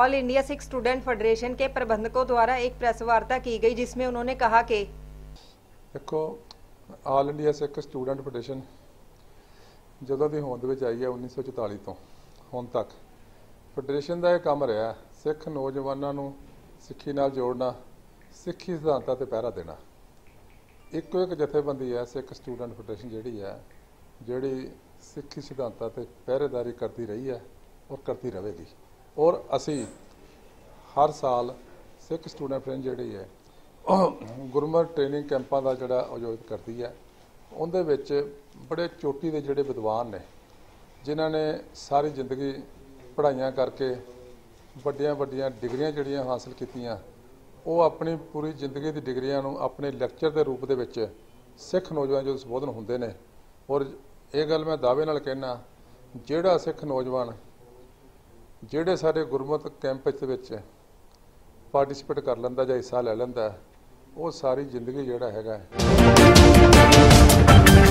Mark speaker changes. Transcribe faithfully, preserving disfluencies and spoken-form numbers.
Speaker 1: All India Sikh Student Federation के प्रबंधकों द्वारा एक प्रेस वार्ता की गई, जिसमें उन्होंने कहा कि
Speaker 2: देखो All India Sikh Student Federation ਜਦੋਂ ਦੀ ਹੋਂਦ ਵਿੱਚ ਆਈ ਹੈ उन्नीस सौ चौतालीस ਤੋਂ ਹੁਣ ਤੱਕ ਫੈਡਰੇਸ਼ਨ ਦਾ ਇਹ ਕੰਮ ਰਿਹਾ ਸਿੱਖ ਨੌਜਵਾਨਾਂ ਨੂੰ ਸਿੱਖੀ ਨਾਲ ਜੋੜਨਾ, ਸਿੱਖੀ ਸਿਧਾਂਤਾਂ ਤੇ ਪਹਿਰਾ ਦੇਣਾ। ਇੱਕੋ ਇੱਕ ਜਥੇਬੰਦੀ ਹੈ ਸਿੱਖ ਸਟੂਡੈਂਟ ਫੈਡਰੇਸ਼ਨ ਜਿਹੜੀ ਹੈ ਜਿਹੜੀ ਸਿੱਖੀ ਸਿਧਾਂਤਾਂ ਤੇ ਪਹਿਰੇਦਾਰੀ ਕਰਦੀ ਰਹੀ ਹੈ ਔਰ ਕਰਦੀ ਰਹੇਗੀ। ਔਰ ਅਸੀਂ ਹਰ ਸਾਲ ਸਿੱਖ ਸਟੂਡੈਂਟ ਫੈਡਰੇਸ਼ਨ ਜਿਹੜੀ ਹੈ ਗੁਰਮਤਿ ਟ੍ਰੇਨਿੰਗ ਕੈਂਪਾਂ ਦਾ ਜਿਹੜਾ ਆਯੋਜਿਤ ਕਰਦੀ ਹੈ। ਉਹਦੇ ਵਿੱਚ बड़े चोटी के जोड़े विद्वान ने जिन्होंने सारी जिंदगी पढ़ाइयाँ करके वड्डियां वड्डियां डिग्रियां जड़ियां हासिल कीतियां, वो अपनी पूरी जिंदगी की डिग्रियां नूं अपने लैक्चर के रूप दे विच सिख नौजवान जो संबोधन होंदे ने। और ये गल मैं दावे नाल कहना जिहड़ा सिख नौजवान जिहड़े सारे गुरमत कैंप विच पार्टिसिपेट कर लैंदा जां हिस्सा लै लैंदा, वो सारी जिंदगी जिहड़ा हैगा